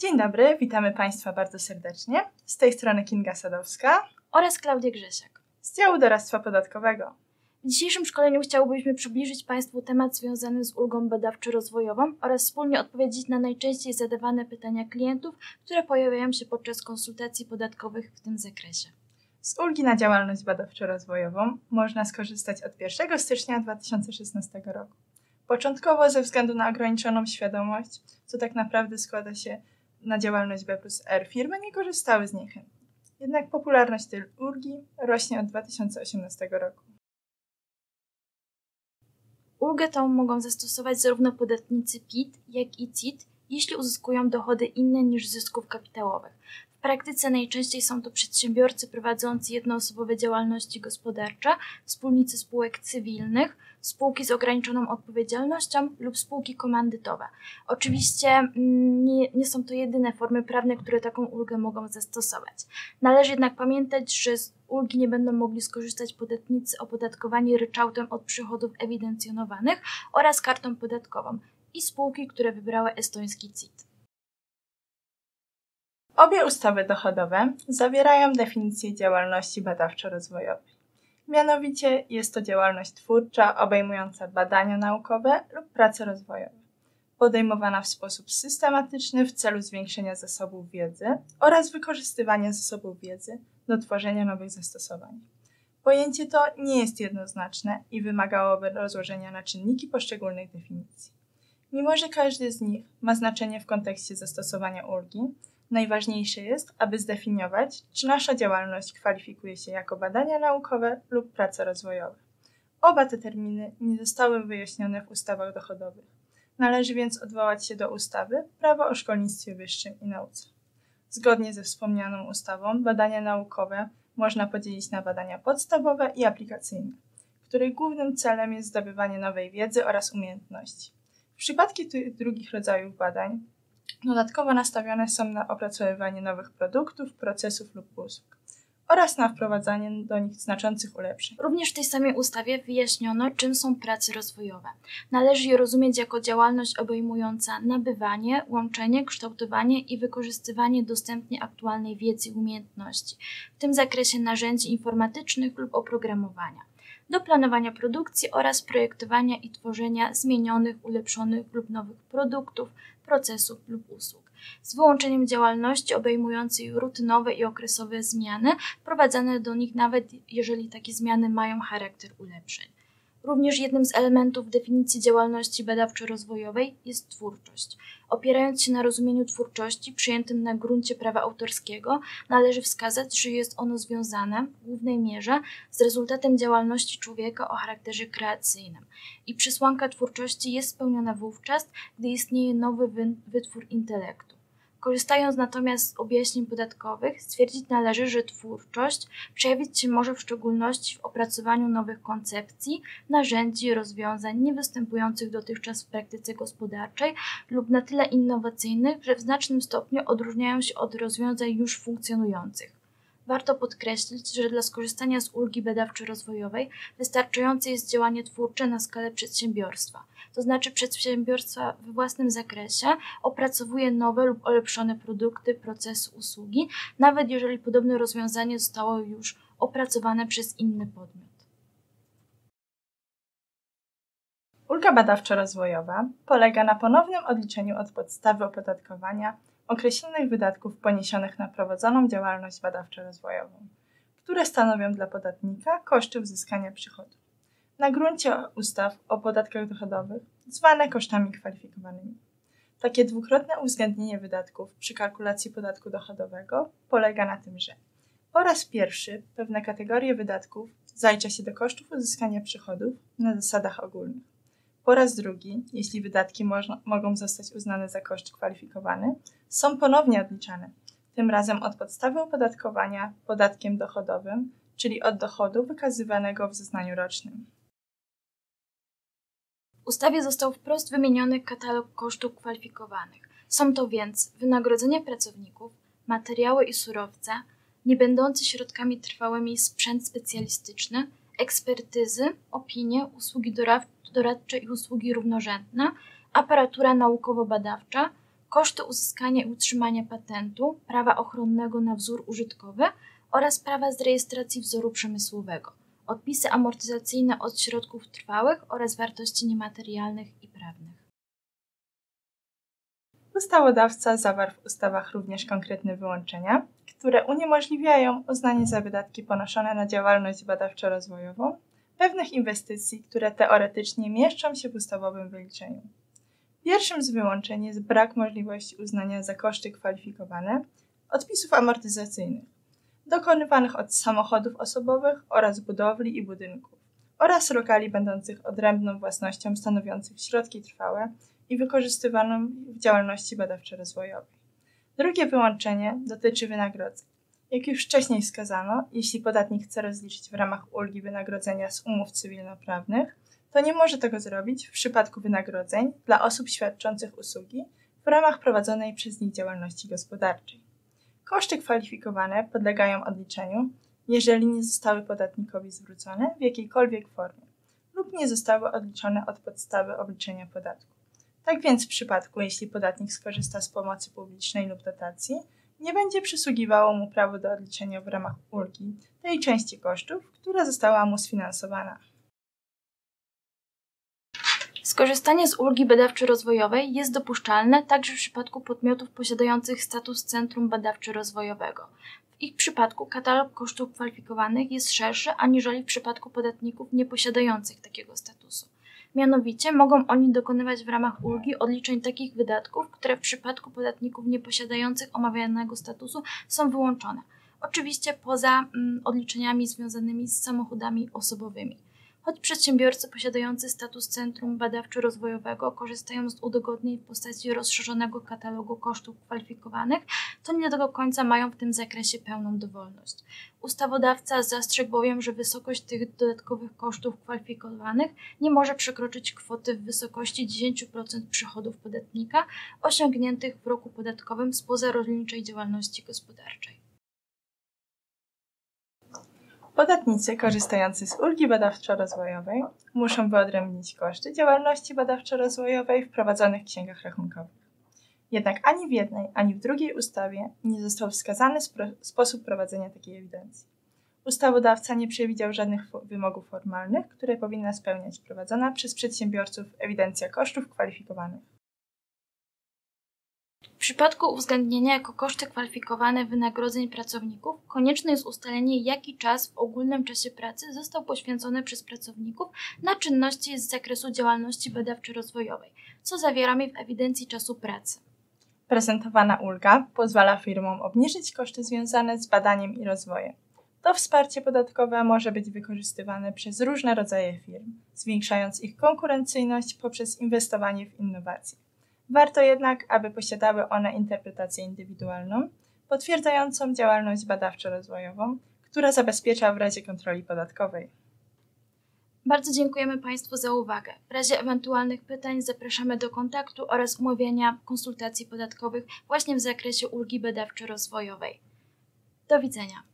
Dzień dobry, witamy Państwa bardzo serdecznie. Z tej strony Kinga Sadowska oraz Klaudia Grzesiak z działu doradztwa podatkowego. W dzisiejszym szkoleniu chciałbyśmy przybliżyć Państwu temat związany z ulgą badawczo-rozwojową oraz wspólnie odpowiedzieć na najczęściej zadawane pytania klientów, które pojawiają się podczas konsultacji podatkowych w tym zakresie. Z ulgi na działalność badawczo-rozwojową można skorzystać od 1 stycznia 2016 roku. Początkowo ze względu na ograniczoną świadomość, co tak naprawdę składa się na działalność B+R, firmy nie korzystały z niej chętnie. Jednak popularność tej ulgi rośnie od 2018 roku. Ulgę tą mogą zastosować zarówno podatnicy PIT, jak i CIT, jeśli uzyskują dochody inne niż z zysków kapitałowych. W praktyce najczęściej są to przedsiębiorcy prowadzący jednoosobowe działalności gospodarcze, wspólnicy spółek cywilnych, spółki z ograniczoną odpowiedzialnością lub spółki komandytowe. Oczywiście nie są to jedyne formy prawne, które taką ulgę mogą zastosować. Należy jednak pamiętać, że z ulgi nie będą mogli skorzystać podatnicy opodatkowani ryczałtem od przychodów ewidencjonowanych oraz kartą podatkową i spółki, które wybrały estoński CIT. Obie ustawy dochodowe zawierają definicję działalności badawczo-rozwojowej. Mianowicie jest to działalność twórcza obejmująca badania naukowe lub prace rozwojowe, podejmowana w sposób systematyczny w celu zwiększenia zasobów wiedzy oraz wykorzystywania zasobów wiedzy do tworzenia nowych zastosowań. Pojęcie to nie jest jednoznaczne i wymagałoby rozłożenia na czynniki poszczególnych definicji. Mimo że każdy z nich ma znaczenie w kontekście zastosowania ulgi, najważniejsze jest, aby zdefiniować, czy nasza działalność kwalifikuje się jako badania naukowe lub prace rozwojowe. Oba te terminy nie zostały wyjaśnione w ustawach dochodowych. Należy więc odwołać się do ustawy Prawo o szkolnictwie wyższym i nauce. Zgodnie ze wspomnianą ustawą badania naukowe można podzielić na badania podstawowe i aplikacyjne, których głównym celem jest zdobywanie nowej wiedzy oraz umiejętności. W przypadku tych drugich rodzajów badań dodatkowo nastawione są na opracowywanie nowych produktów, procesów lub usług oraz na wprowadzanie do nich znaczących ulepszeń. Również w tej samej ustawie wyjaśniono, czym są prace rozwojowe. Należy je rozumieć jako działalność obejmująca nabywanie, łączenie, kształtowanie i wykorzystywanie dostępnie aktualnej wiedzy i umiejętności, w tym zakresie narzędzi informatycznych lub oprogramowania, do planowania produkcji oraz projektowania i tworzenia zmienionych, ulepszonych lub nowych produktów, procesów lub usług, z wyłączeniem działalności obejmującej rutynowe i okresowe zmiany, wprowadzane do nich nawet jeżeli takie zmiany mają charakter ulepszeń. Również jednym z elementów definicji działalności badawczo-rozwojowej jest twórczość. Opierając się na rozumieniu twórczości przyjętym na gruncie prawa autorskiego, należy wskazać, że jest ono związane w głównej mierze z rezultatem działalności człowieka o charakterze kreacyjnym i przesłanka twórczości jest spełniona wówczas, gdy istnieje nowy wytwór intelektu. Korzystając natomiast z objaśnień podatkowych, stwierdzić należy, że twórczość przejawić się może w szczególności w opracowaniu nowych koncepcji, narzędzi, rozwiązań niewystępujących dotychczas w praktyce gospodarczej lub na tyle innowacyjnych, że w znacznym stopniu odróżniają się od rozwiązań już funkcjonujących. Warto podkreślić, że dla skorzystania z ulgi badawczo-rozwojowej wystarczające jest działanie twórcze na skalę przedsiębiorstwa, to znaczy przedsiębiorstwa we własnym zakresie opracowuje nowe lub ulepszone produkty, procesy, usługi, nawet jeżeli podobne rozwiązanie zostało już opracowane przez inny podmiot. Ulga badawczo-rozwojowa polega na ponownym odliczeniu od podstawy opodatkowania określonych wydatków poniesionych na prowadzoną działalność badawczo-rozwojową, które stanowią dla podatnika koszty uzyskania przychodu, na gruncie ustaw o podatkach dochodowych, zwane kosztami kwalifikowanymi. Takie dwukrotne uwzględnienie wydatków przy kalkulacji podatku dochodowego polega na tym, że po raz pierwszy pewne kategorie wydatków zalicza się do kosztów uzyskania przychodów na zasadach ogólnych. Po raz drugi, jeśli wydatki mogą zostać uznane za koszt kwalifikowany, są ponownie odliczane, tym razem od podstawy opodatkowania podatkiem dochodowym, czyli od dochodu wykazywanego w zeznaniu rocznym. W ustawie został wprost wymieniony katalog kosztów kwalifikowanych. Są to więc wynagrodzenia pracowników, materiały i surowce, niebędące środkami trwałymi sprzęt specjalistyczny, ekspertyzy, opinie, usługi doradcze i usługi równorzędne, aparatura naukowo-badawcza, koszty uzyskania i utrzymania patentu, prawa ochronnego na wzór użytkowy oraz prawa z rejestracji wzoru przemysłowego, odpisy amortyzacyjne od środków trwałych oraz wartości niematerialnych i prawnych. Ustawodawca zawarł w ustawach również konkretne wyłączenia, które uniemożliwiają uznanie za wydatki ponoszone na działalność badawczo-rozwojową pewnych inwestycji, które teoretycznie mieszczą się w ustawowym wyliczeniu. Pierwszym z wyłączeń jest brak możliwości uznania za koszty kwalifikowane odpisów amortyzacyjnych dokonywanych od samochodów osobowych oraz budowli i budynków oraz lokali będących odrębną własnością stanowiących środki trwałe i wykorzystywaną w działalności badawczo-rozwojowej. Drugie wyłączenie dotyczy wynagrodzeń. Jak już wcześniej wskazano, jeśli podatnik chce rozliczyć w ramach ulgi wynagrodzenia z umów cywilnoprawnych, to nie może tego zrobić w przypadku wynagrodzeń dla osób świadczących usługi w ramach prowadzonej przez nich działalności gospodarczej. Koszty kwalifikowane podlegają odliczeniu, jeżeli nie zostały podatnikowi zwrócone w jakiejkolwiek formie lub nie zostały odliczone od podstawy obliczenia podatku. Tak więc w przypadku, jeśli podatnik skorzysta z pomocy publicznej lub dotacji, nie będzie przysługiwało mu prawo do odliczenia w ramach ulgi tej części kosztów, która została mu sfinansowana. Skorzystanie z ulgi badawczo-rozwojowej jest dopuszczalne także w przypadku podmiotów posiadających status centrum badawczo-rozwojowego. W ich przypadku katalog kosztów kwalifikowanych jest szerszy aniżeli w przypadku podatników nieposiadających takiego statusu. Mianowicie mogą oni dokonywać w ramach ulgi odliczeń takich wydatków, które w przypadku podatników nieposiadających omawianego statusu są wyłączone. Oczywiście poza odliczeniami związanymi z samochodami osobowymi. Choć przedsiębiorcy posiadający status centrum badawczo-rozwojowego korzystają z udogodnień w postaci rozszerzonego katalogu kosztów kwalifikowanych, to nie do końca mają w tym zakresie pełną dowolność. Ustawodawca zastrzegł bowiem, że wysokość tych dodatkowych kosztów kwalifikowanych nie może przekroczyć kwoty w wysokości 10% przychodów podatnika osiągniętych w roku podatkowym spoza rolniczej działalności gospodarczej. Podatnicy korzystający z ulgi badawczo-rozwojowej muszą wyodrębnić koszty działalności badawczo-rozwojowej w prowadzonych księgach rachunkowych. Jednak ani w jednej, ani w drugiej ustawie nie został wskazany sposób prowadzenia takiej ewidencji. Ustawodawca nie przewidział żadnych wymogów formalnych, które powinna spełniać prowadzona przez przedsiębiorców ewidencja kosztów kwalifikowanych. W przypadku uwzględnienia jako koszty kwalifikowane wynagrodzeń pracowników konieczne jest ustalenie, jaki czas w ogólnym czasie pracy został poświęcony przez pracowników na czynności z zakresu działalności badawczo-rozwojowej, co zawieramy w ewidencji czasu pracy. Prezentowana ulga pozwala firmom obniżyć koszty związane z badaniem i rozwojem. To wsparcie podatkowe może być wykorzystywane przez różne rodzaje firm, zwiększając ich konkurencyjność poprzez inwestowanie w innowacje. Warto jednak, aby posiadały one interpretację indywidualną, potwierdzającą działalność badawczo-rozwojową, która zabezpiecza w razie kontroli podatkowej. Bardzo dziękujemy Państwu za uwagę. W razie ewentualnych pytań zapraszamy do kontaktu oraz umówienia konsultacji podatkowych właśnie w zakresie ulgi badawczo-rozwojowej. Do widzenia.